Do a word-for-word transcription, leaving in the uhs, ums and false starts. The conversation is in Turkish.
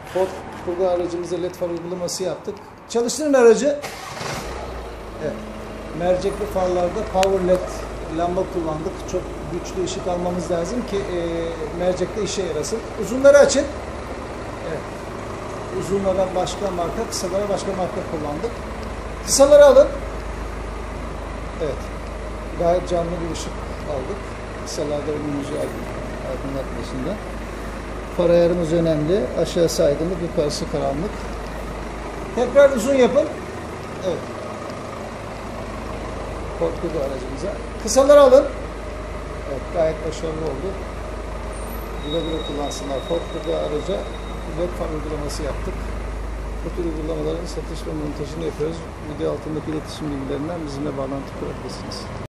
Ford Kuga aracımıza led far uygulaması yaptık. Çalıştırın aracı. Evet. Mercekli farlarda power led lamba kullandık. Çok güçlü ışık almamız lazım ki e, mercekte işe yarasın. Uzunları açın. Evet. Uzunlara başka marka, kısalara başka marka kullandık. Kısaları alın. Evet. Gayet canlı bir ışık aldık. Kısalarda önümüzü aydınlatmasında. Far ayarımız önemli. Aşağısı aydınlık, yukarısı karanlık. Tekrar uzun yapın. Evet. Ford Kuga aracımıza. Kısaları alın. Evet, gayet başarılı oldu. Güle güle kullansınlar. Ford Kuga araca led far uygulaması yaptık. Bu tür uygulamaların satış ve montajını yapıyoruz. Video altındaki iletişim bilgilerinden bizimle bağlantı kurabilirsiniz.